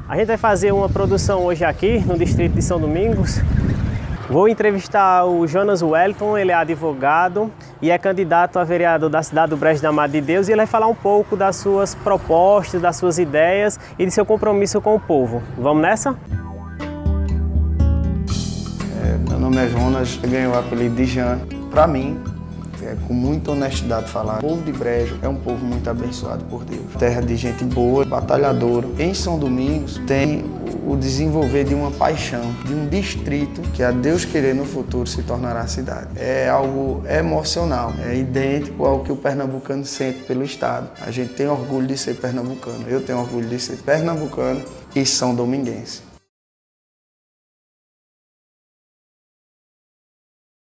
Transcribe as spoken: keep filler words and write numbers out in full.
A gente vai fazer uma produção hoje aqui no distrito de São Domingos. Vou entrevistar o Jonas Wellington, ele é advogado e é candidato a vereador da cidade do Brejo da Amada de Deus, e ele vai falar um pouco das suas propostas, das suas ideias e de seu compromisso com o povo. Vamos nessa? É, meu nome é Jonas, eu ganhei o apelido de Jan. Para mim, é, com muita honestidade falar, o povo de Brejo é um povo muito abençoado por Deus. Terra de gente boa, batalhadora. Em São Domingos tem o desenvolver de uma paixão, de um distrito que, a Deus querer, no futuro se tornará a cidade. É algo emocional, é idêntico ao que o pernambucano sente pelo estado. A gente tem orgulho de ser pernambucano, eu tenho orgulho de ser pernambucano e são dominguense.